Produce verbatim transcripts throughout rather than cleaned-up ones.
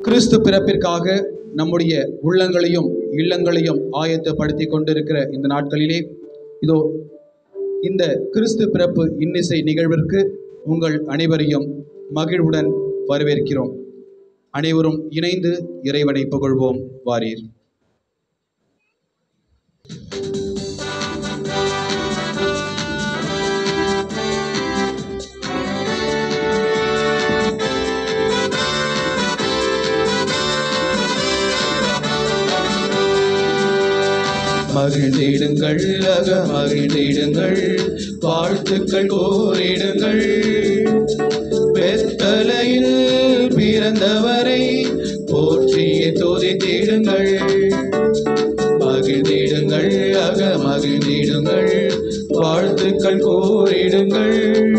கிறிஸ்து பிறப்பிற்காக நம்முடைய உள்ளங்களையும் இல்லங்களையும் ஆயத்தப்படுத்தி கொண்டிருக்கிற இந்த நாட்களிலே இதோ இந்த கிறிஸ்து பிறப்பு இன்னிசை நிகழ்விற்கு உங்கள் அனைவரையும் மகிழ்வுடன் வரவேற்கிறோம். அனைவரும் இணைந்து இறைவனை புகழ்வோம் வாரீர். மகிழ்ந்திடுங்கள், அக மகிழ்ந்திடுங்கள், வாழ்த்துக்கள் கோரிடுங்கள். பெத்தலையில் பிறந்தவரை போற்றியே துதித்திடுங்கள். மகிழ்ந்திடுங்கள், அக மகிழ்ந்திடுங்கள், வாழ்த்துக்கள் கோரிடுங்கள்.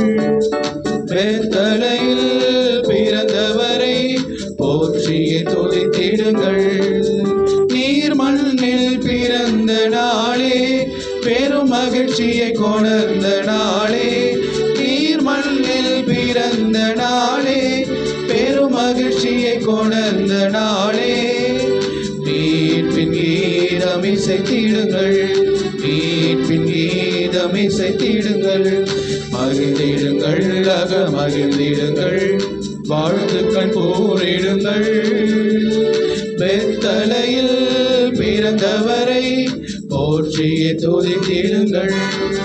பெத்தலையில் பிறந்தவரை போற்றியே துதித்திடுங்கள். நீர் மண்ணில் பிறந்த நாளே, பெரும் மகிழ்ச்சியை கொணர்ந்த நாளே. நீர் மண்ணில் பிறந்த நாளே, பெரும் மகிழ்ச்சியை கொணர்ந்த நாளே. மீட்பின் கீதம் இசைத்திடுங்கள், மீட்பின் கீதம் இசைத்திடுங்கள். மகிழ்ந்திடுங்கள், அக மகிழ்ந்திடுங்கள், வாழ்த்துக்கள் கூறிடுங்கள். பெத்தலையில் பிறந்தவரை போற்றியே துதித்திடுங்கள்.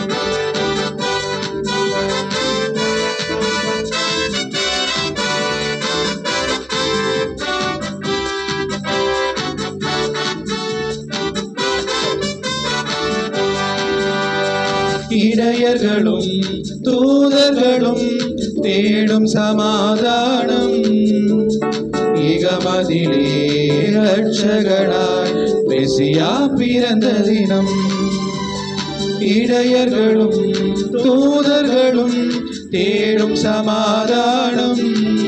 இடையர்களும் தூதர்களும் தேடும் சமாதானம், இகமதிலே இரட்சகனாய் மெசியா பிறந்த தினம். இடையர்களும் தூதர்களும் தேடும் சமாதானம்,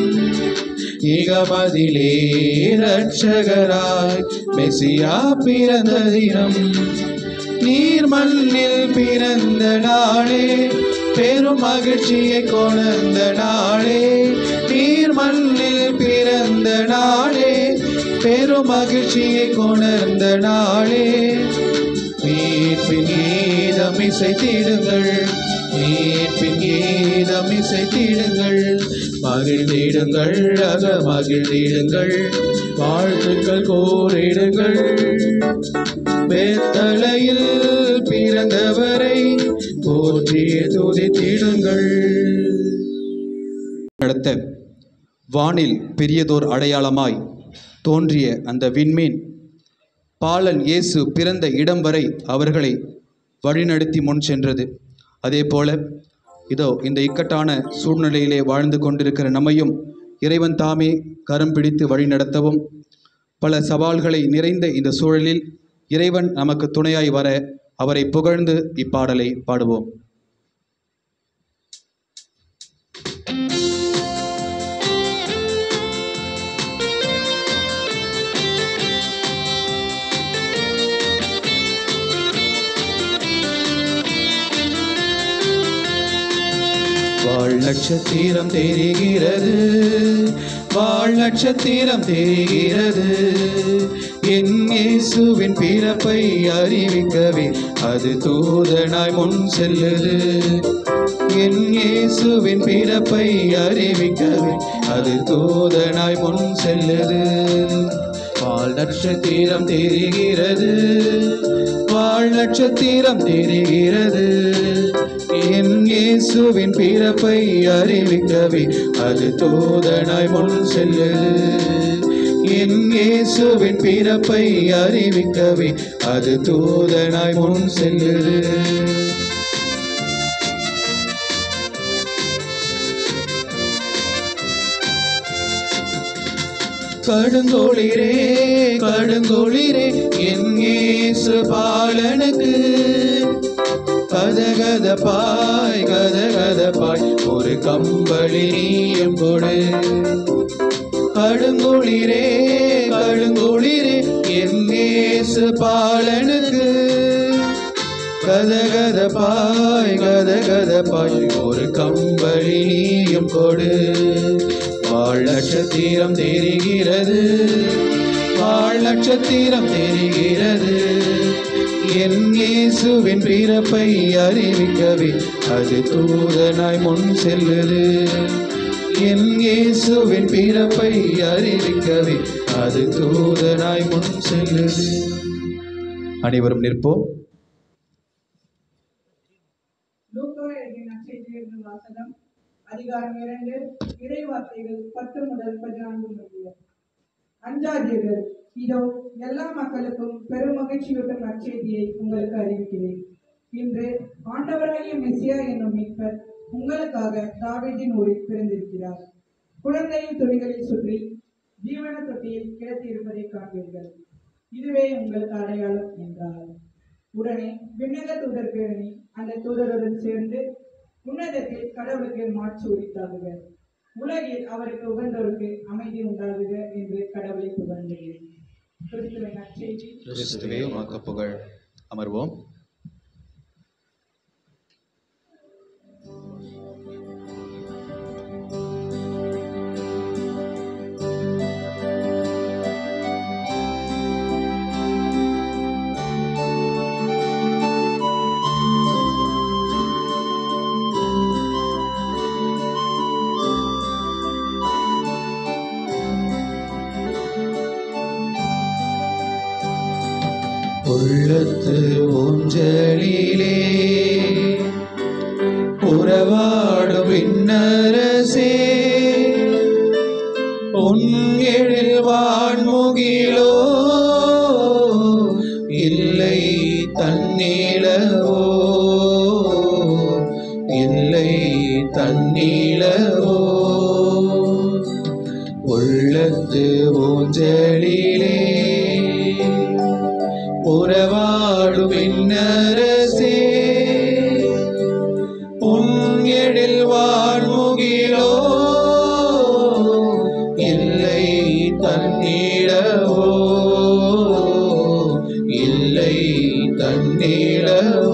இகமதிலே இரட்சகராய் மெசியா பிறந்த தினம். நீர் மண்ணில் பிறந்த நாளே, பெரும் மகிழ்ச்சியை கொணர்ந்த நாளே. நீர் மண்ணில் பிறந்த நாளே, பெரும் மகிழ்ச்சியை கொணர்ந்த நாளே. மீட்பின் கீதம் இசைத்திடுங்கள், மீட்பின் கீதம் இசைத்திடுங்கள். மகிழ்ந்திடுங்கள், அக மகிழ்ந்திடுங்கள், வாழ்த்துக்கள் கோரிடுங்கள். பெத்தலையில் பிறந்தவரை போற்றியே துதித்திடுங்கள். நடத்த வானில் பெரியதோர் அடையாளமாய் தோன்றிய அந்த விண்மீன் பாலன் இயேசு பிறந்த இடம் வரை அவர்களை வழிநடத்தி முன் சென்றது. அதே போல இதோ இந்த இக்கட்டான சூழ்நிலையிலே வாழ்ந்து கொண்டிருக்கிற நம்மையும் இறைவன் தாமே கரம் பிடித்து வழிநடத்தவும், பல சவால்களை நிறைந்த இந்த சூழலில் இறைவன் நமக்கு துணையாய் வர அவரை புகழ்ந்து இப்பாடலை பாடுவோம். வாழ் நட்சத்திரம் தெரிகிறது, வாழ் நட்சத்திரம் தெரிகிறது. என் இயேசுவின் பிறப்பை அறிவிக்கவே அது தூதனாய் முன் செல்லுது. என் இயேசுவின் பிறப்பை அறிவிக்கவே அது தூதனாய் முன் செல்லுது. வாழ் நட்சத்திரம் தெரிகிறது, வாழ் நட்சத்திரம் தெரிகிறது. என் இயேசுவின் பிறப்பை அறிவிக்கவே அது தூதனாய் முன் செல்லுது. என் இயேசுவின் பிறப்பை அறிவிக்கவே அது தூதனாய் முன் செல்லுது. கடுங்கோளிரே கடுங்கோளிரே என் இயேசு பாலனுக்கு கதகதப்பாய் கதகதப்பாய் ஒரு கம்பளி நீயும் கொடு. கடுங்கோளிரே கடுங்கோளிரே என் இயேசு பாலனுக்கு கதகதப்பாய் கதகதப்பாய் ஒரு கம்பளி நீயும் கொடு. வாழ் நட்சத்திரம் தெரிகிறது, வாழ் நட்சத்திரம் தெரிகிறது. என் இயேசுவின் பிறப்பை அறிவிக்கவே அது தூதனாய் முன் செல்லுது. என் இயேசுவின் பிறப்பை அறிவிக்கவே அது தூதனாய் முன் செல்லுது. அனைவரும் நிற்போம். அதிகாரம் இரண்டு, இறைவார்த்தைகள் பத்து முதல் பதினான்கு முடிய. அஞ்சாதீர்கள், இதோ எல்லா மக்களுக்கும் பெரும் மகிழ்ச்சியூட்டும் நற்செய்தியை உங்களுக்கு அறிவிக்கிறேன். இன்று ஆண்டவராகிய மெசியா என்னும் மீட்பர் உங்களுக்காக தாவீதின் ஊரில் பிறந்திருக்கிறார். குழந்தையின் துணிகளில் சுற்றி ஜீவன தொட்டியில் கிடத்தி இருப்பதை காண்பீர்கள். இதுவே உங்களுக்கு அடையாளம் என்றார். உடனே விண்ணக தூதர் பேரணி அந்த தூதருடன் சேர்ந்து உன்னதத்தில் கடவுளுக்கு மாட்சி உரித்தாகுக, உலகில் அவருக்கு உகந்தவருக்கு அமைதி உண்டாகுக என்று கடவுளை புகழ்ந்தது. கிறிஸ்துவின் நற்செய்தி. கிறிஸ்துவே உமக்கு புகழ். அமர்வோம். உள்ளத்து ஊஞ்சலிலே உறவாடும் விண்ணரசே, உன் எழில் வான்முகிலோ இல்லை தன்னிலவோ, இல்லை தன்னிலவோ. உள்ளத்து ஊஞ்சலிலே உறவாடும் விண்ணரசே, உன் எழில் வான்முகிலோ இல்லை தன்னிலவோ, இல்லை தன்னிலவோ.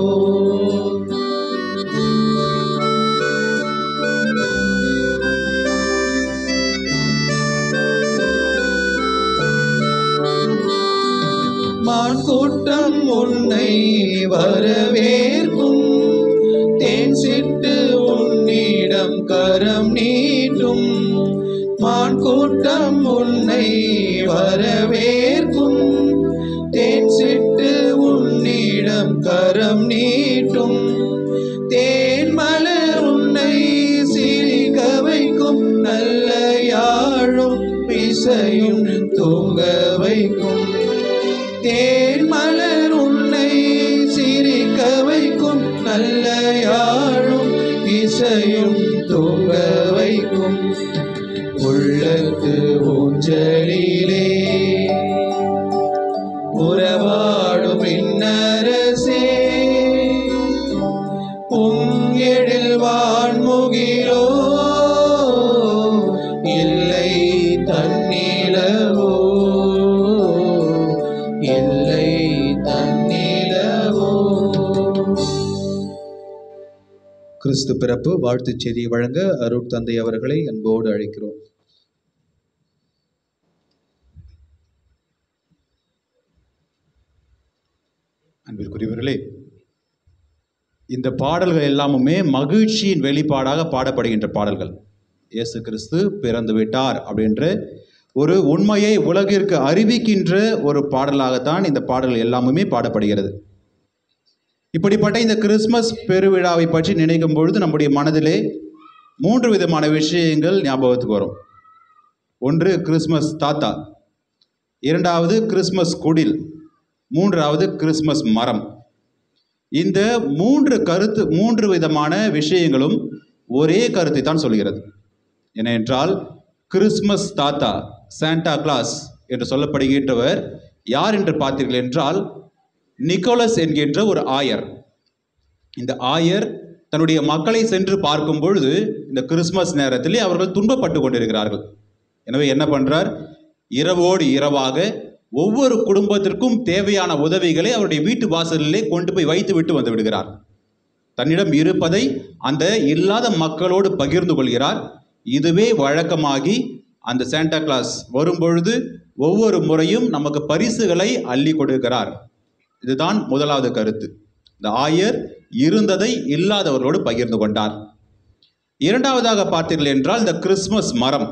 மான் கூட்டம் உன்னை வரவேற்கும், தேன் சிட்டு உன்னிடம் கரம் நீட்டும். மான் கூட்டம் உன்னை வரவேற்கும், தேன் சிட்டு உன்னிடம் கரம் நீட்டும். தேன் மலர் உன்னை சிரிக்க வைக்கும், நல்ல யாழும் இசையும் தூங்க வைக்கும். தேன் மலர் உன்னை சிரிக்க வைக்கும், நல்ல யாழும் இசையும் தூங்க வைக்கும். உள்ளத்து ஊஞ்சலிலே உறவாடும் விண்ணரசே, உன் எழில் வான்முகிலோ இல்லை தன்னிலவோ, இல்லை தன்னிலவோ. கிறிஸ்து பிறப்பு வாழ்த்துச் செய்தியை வழங்க அருட்தந்தை அவர்களை அன்போடு அழைக்கிறோம். அன்பிற்குரியவர்களே, இந்த பாடல்கள் எல்லாமுமே மகிழ்ச்சியின் வெளிப்பாடாக பாடப்படுகின்ற பாடல்கள். இயேசு கிறிஸ்து பிறந்து விட்டார் அப்படின்ற ஒரு உண்மையை உலகிற்கு அறிவிக்கின்ற ஒரு பாடலாகத்தான் இந்த பாடல்கள் எல்லாமுமே பாடப்படுகிறது. இப்படிப்பட்ட இந்த கிறிஸ்மஸ் பெருவிழாவை பற்றி நினைக்கும் பொழுது நம்முடைய மனதிலே மூன்று விதமான விஷயங்கள் ஞாபகத்துக்கு வரும். ஒன்று கிறிஸ்மஸ் தாத்தா, இரண்டாவது கிறிஸ்மஸ் குடில், மூன்றாவது கிறிஸ்மஸ் மரம். இந்த மூன்று கருத்து மூன்று விதமான விஷயங்களும் ஒரே கருத்தை தான் சொல்கிறது. ஏனென்றால் கிறிஸ்மஸ் தாத்தா, சாண்டா கிளாஸ் என்று சொல்லப்படுகின்றவர் யார் என்று பார்த்தீர்கள் என்றால் நிக்கோலஸ் என்கின்ற ஒரு ஆயர். இந்த ஆயர் தன்னுடைய மக்களை சென்று பார்க்கும் பொழுது இந்த கிறிஸ்மஸ் நேரத்திலே அவர்கள் துன்பப்பட்டு கொண்டிருக்கிறார்கள். எனவே என்ன பண்றார், இரவோடு இரவாக ஒவ்வொரு குடும்பத்திற்கும் தேவையான உதவிகளை அவருடைய வீட்டு வாசலிலே கொண்டு போய் வைத்து விட்டு வந்து விடுகிறார். தன்னிடம் இருப்பதை அந்த இல்லாத மக்களோடு பகிர்ந்து கொள்கிறார். இதுவே வழக்கமாகி அந்த சாண்டா கிளாஸ் வரும்பொழுது ஒவ்வொரு முறையும் நமக்கு பரிசுகளை அள்ளி கொடுக்கிறார். இதுதான் முதலாவது கருத்து. இந்த ஆயர் இருந்ததை இல்லாதவர்களோடு பகிர்ந்து கொண்டார். இரண்டாவதாக பார்த்தீர்கள் என்றால் இந்த கிறிஸ்மஸ் மரம்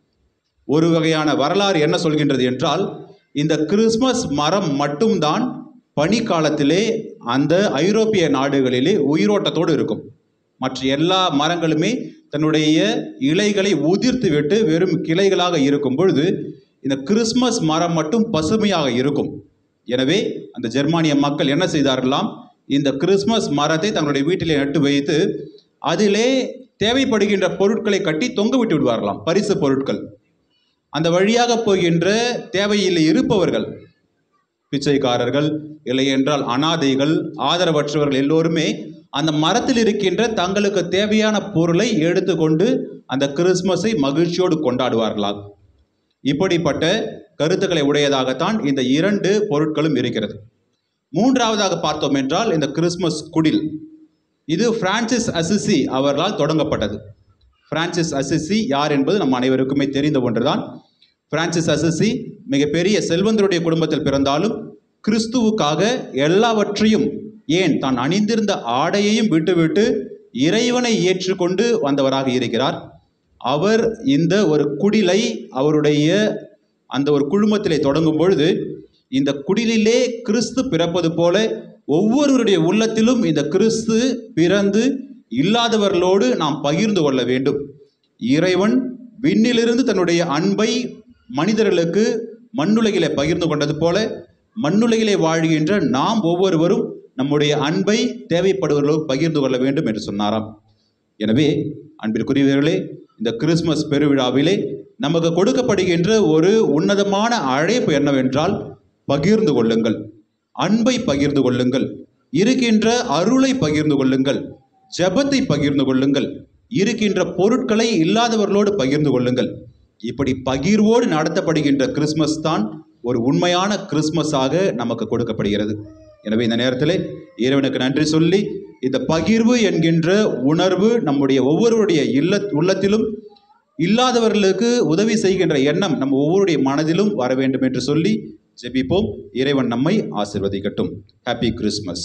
ஒரு வகையான வரலாறு என்ன சொல்கின்றது என்றால், இந்த கிறிஸ்மஸ் மரம் மட்டும்தான் பனிக்காலத்திலே அந்த ஐரோப்பிய நாடுகளிலே உயிரோட்டத்தோடு இருக்கும். மற்ற எல்லா மரங்களுமே தன்னுடைய இலைகளை உதிர்த்து விட்டு வெறும் கிளைகளாக இருக்கும் பொழுது இந்த கிறிஸ்மஸ் மரம் மட்டும் பசுமையாக இருக்கும். எனவே அந்த ஜெர்மானிய மக்கள் என்ன செய்தார்களாம், இந்த கிறிஸ்மஸ் மரத்தை தங்களுடைய வீட்டிலே நட்டு வைத்து அதிலே தேவைப்படுகின்ற பொருட்களை கட்டி தொங்க விட்டு விடுவார்களாம், பரிசு பொருட்கள். அந்த வழியாக போகின்ற தேவையில் இருப்பவர்கள், பிச்சைக்காரர்கள், இல்லை என்றால் அனாதைகள், ஆதரவற்றவர்கள் எல்லோருமே அந்த மரத்தில் இருக்கின்ற தங்களுக்கு தேவையான பொருளை எடுத்துக்கொண்டு அந்த கிறிஸ்மஸை மகிழ்ச்சியோடு கொண்டாடுவார்களாம். இப்படிப்பட்ட கருத்துக்களை உடையதாகத்தான் இந்த இரண்டு பொருட்களும் இருக்கிறது. மூன்றாவதாக பார்த்தோம் என்றால் இந்த கிறிஸ்மஸ் குடில். இது பிரான்சிஸ் அசிசி அவர்களால் தொடங்கப்பட்டது. பிரான்சிஸ் அசிசி யார் என்பது நம் அனைவருக்குமே தெரிந்த ஒன்றுதான். பிரான்சிஸ் அசிசி மிகப்பெரிய செல்வந்தருடைய குடும்பத்தில் பிறந்தாலும் கிறிஸ்துவுக்காக எல்லாவற்றையும், ஏன் தான் அணிந்திருந்த ஆடையையும் விட்டுவிட்டு இறைவனை ஏற்றுக்கொண்டு வந்தவராக இருக்கிறார். அவர் இந்த ஒரு குடிலை அவருடைய அந்த ஒரு குழுமத்திலே தொடங்கும் பொழுது, இந்த குடிலிலே கிறிஸ்து பிறப்பது போல ஒவ்வொருவருடைய உள்ளத்திலும் இந்த கிறிஸ்து பிறந்து இல்லாதவர்களோடு நாம் பகிர்ந்து கொள்ள வேண்டும். இறைவன் விண்ணிலிருந்து தன்னுடைய அன்பை மனிதர்களுக்கு மண்ணுலகிலே பகிர்ந்து கொண்டது போல மண்ணுலகிலே வாழ்கின்ற நாம் ஒவ்வொருவரும் நம்முடைய அன்பை தேவைப்படுவர்களுக்கு பகிர்ந்து கொள்ள வேண்டும் என்று சொன்னாராம். எனவே அன்பிற்குரியவர்களே, இந்த கிறிஸ்மஸ் பெருவிழாவிலே நமக்கு கொடுக்கப்படுகின்ற ஒரு உன்னதமான அழைப்பு என்னவென்றால், பகிர்ந்து கொள்ளுங்கள், அன்பை பகிர்ந்து கொள்ளுங்கள், இருக்கின்ற அருளை பகிர்ந்து கொள்ளுங்கள், ஜெபத்தை பகிர்ந்து கொள்ளுங்கள், இருக்கின்ற பொருட்களை இல்லாதவர்களோடு பகிர்ந்து கொள்ளுங்கள். இப்படி பகிர்வோடு நடத்தப்படுகின்ற கிறிஸ்மஸ் தான் ஒரு உண்மையான கிறிஸ்மஸாக நமக்கு கொடுக்கப்படுகிறது. எனவே இந்த நேரத்தில் இறைவனுக்கு நன்றி சொல்லி, இந்த பகிர்வு என்கின்ற உணர்வு நம்முடைய ஒவ்வொருவருடைய இல்ல உள்ளத்திலும் இல்லாதவர்களுக்கு உதவி செய்கின்ற எண்ணம் நம்ம ஒவ்வொருடைய மனதிலும் வர வேண்டும் என்று சொல்லி ஜெபிப்போம். இறைவன் நம்மை ஆசீர்வதிக்கட்டும். Happy Christmas.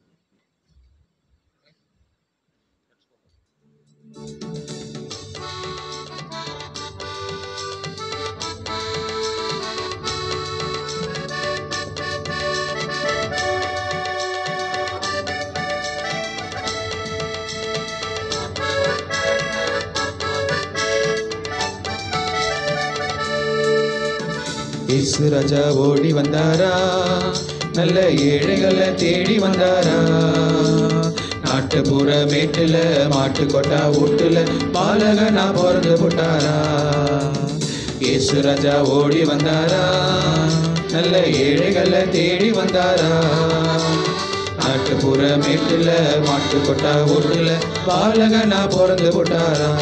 இயேசு ராஜா ஓடி வந்தாரா, நல்ல ஏழைகளை தேடி வந்தாரா, நாட்டுப்புற மேட்டுல மாட்டு கொட்டா வீட்டுல பாலகனா பிறந்து போட்டாரா. இயேசு ராஜா ஓடி வந்தாரா, நல்ல ஏழைகளை தேடி வந்தாரா, நாட்டுப்புற மேட்டுல மாட்டு கொட்டா வீட்டுல பாலகனா பிறந்து போட்டாரா.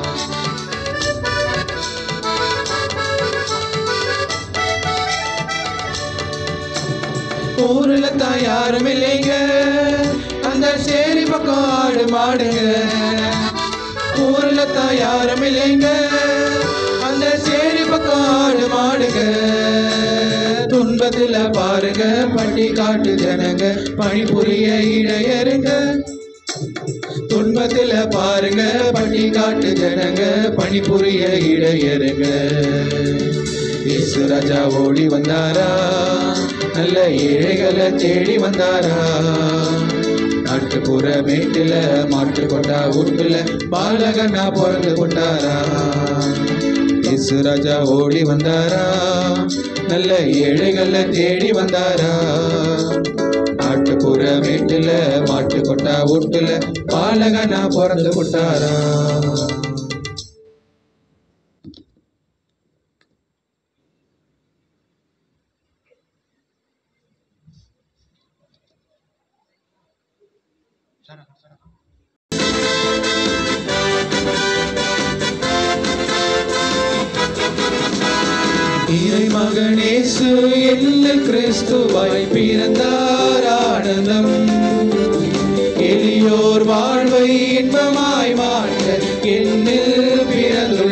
ஊருல தான் யாரும் இல்லைங்க, அந்த சேரி பக்கம் ஆடு மாடுங்க. ஊருல தான் யாரும் இல்லைங்க, அந்த சேரி பக்கம் ஆடு மாடுங்க. துன்பத்துல பாருங்க பட்டி காட்டு ஜனங்க, பணிபுரிய இடையருங்க. துன்பத்துல பாருங்க பட்டி காட்டு ஜனங்க, பணிபுரிய இடையருங்க. இயேசு ராஜா ஓடி வந்தாரா, நல்ல ஏழைகளை தேடி வந்தாரா, நாட்டுப்புற மேட்டுல மாட்டு கொண்டா வீட்டுல பாலகனா பிறந்து கொண்டாரா. இயேசு ராஜா ஓடி வந்தாரா, நல்ல ஏழைகளை தேடி வந்தாரா, நாட்டுப்புற மேட்டுல மாட்டு கொண்டா வீட்டுல பாலகனா பிறந்து கொண்டாரா. இறை மகனேசு எல்ல கிறிஸ்துவாய் பிறந்தார் ஆனந்தம், எளியோர் வாழ்வை இன்பமாய் மாற்ற என்னில் பிறந்து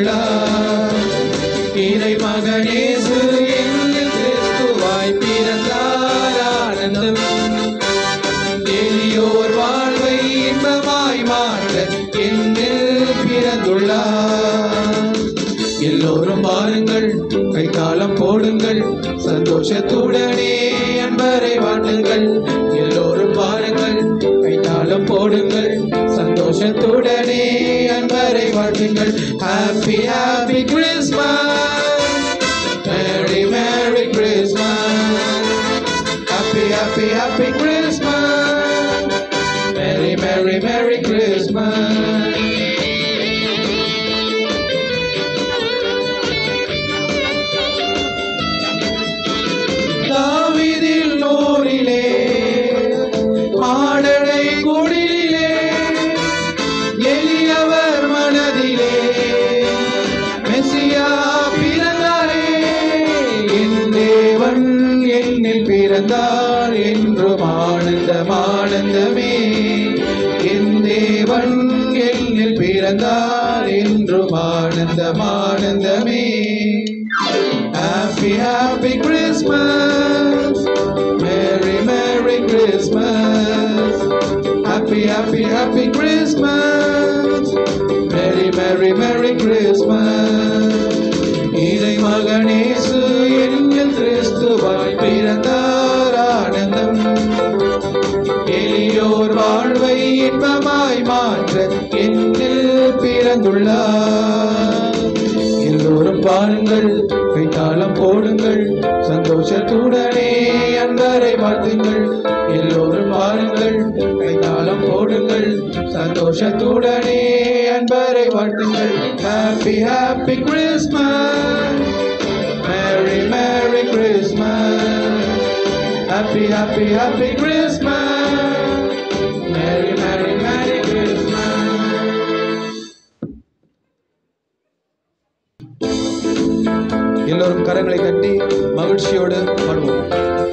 கைத்தாளம் போடுங்கள், சந்தோஷத்துடனே அன்பரை வாழ்த்துங்கள். எல்லோரும் பாருங்கள், கைத்தாளம் போடுங்கள், சந்தோஷத்துடனே அன்பரை வாழ்த்துங்கள். Happy happy Christmas, merry merry Christmas. Happy happy happy Christmas, merry merry merry Christmas. தாவீதில் நூறிலே மாடடை குடிலே எளியவர் மனதிலே மெசியா பிறந்தாரே. என் தேவன் என்னில் பிறந்தார் என்றும் ஆனந்தம் ஆனந்தமே. என் தேவன் என்னில் பிறந்தார் என்றும் ஆனந்தம் ஆனந்தமே. Happy happy Christmas, Merry Merry Christmas. Happy happy happy Christmas, Merry Merry Merry Christmas. இறை மகனேசு என்னில் கிறிஸ்துவாய் பிறந்தார் ஆனந்தம். எளியோர் வாழ்வை இன்பமாய் மாற்ற என்னில் பிறந்துள்ளார். எல்லோரும் பாருங்கள், கைத்தாளம் போடுங்கள், சந்தோஷத்துடனே அன்பரை வாழ்த்துங்கள். எல்லோரும் பாருங்கள், கைத்தாளம் போடுங்கள், சந்தோஷத்துடனே அன்பரை வாழ்த்துங்கள். Happy happy Christmas, merry merry Christmas. Happy happy happy Christmas, merry merry merry Christmas. எல்லோரும் கரங்களை தட்டி மகிழ்ச்சியோடு பாடுவோம்.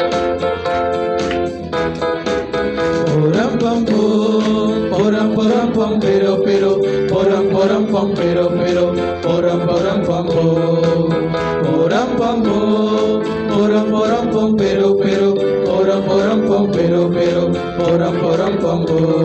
Poram pam poram poram pam pero pero poram poram pam pero pero poram poram pam poram pam poram poram pam pero pero poram poram pam pero pero poram poram pam.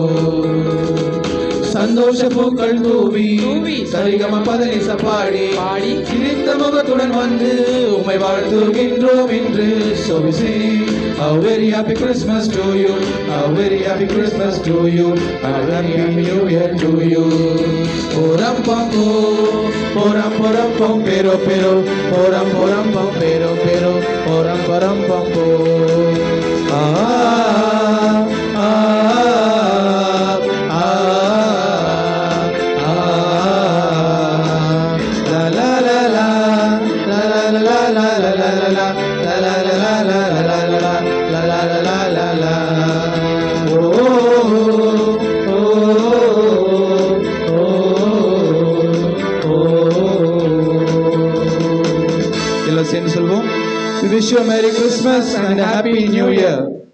சந்தோஷ பூக்கள் தூவி சரிகம பதனிச பாடி பாடி சிரித்த முகத்துடன் வந்து உம்மை வாழ்த்துகின்றோம் என்று. So we sing a very happy Christmas to you, a very happy Christmas to you, a very happy New Year to you. Poram pam poram poram pam pero pero poram poram pam pero pero poram poram pam po. Ah ah We wish you a Merry Christmas and a Happy New Year.